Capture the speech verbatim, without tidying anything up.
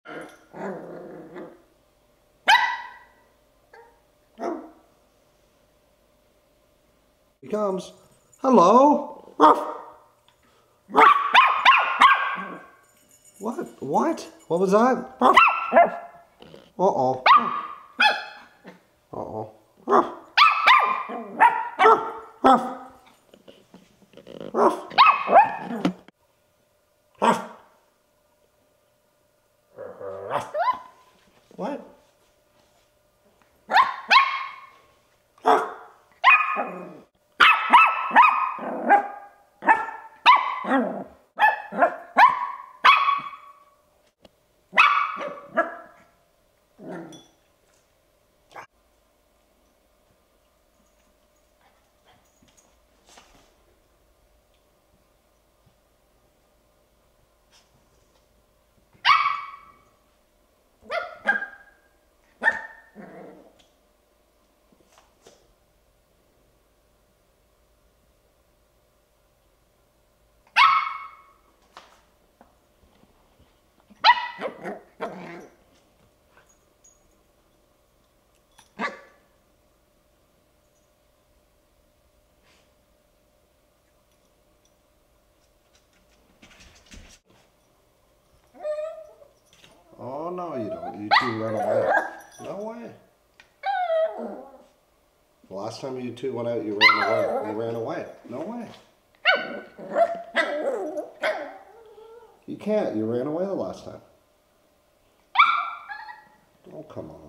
He comes. Hello? What? What? What was that? Uh-oh. Uh-oh. What? Oh, no, you don't. You two run away. No way. The last time you two went out, you ran away. You ran away. No way. You can't. You ran away the last time. Oh, come on.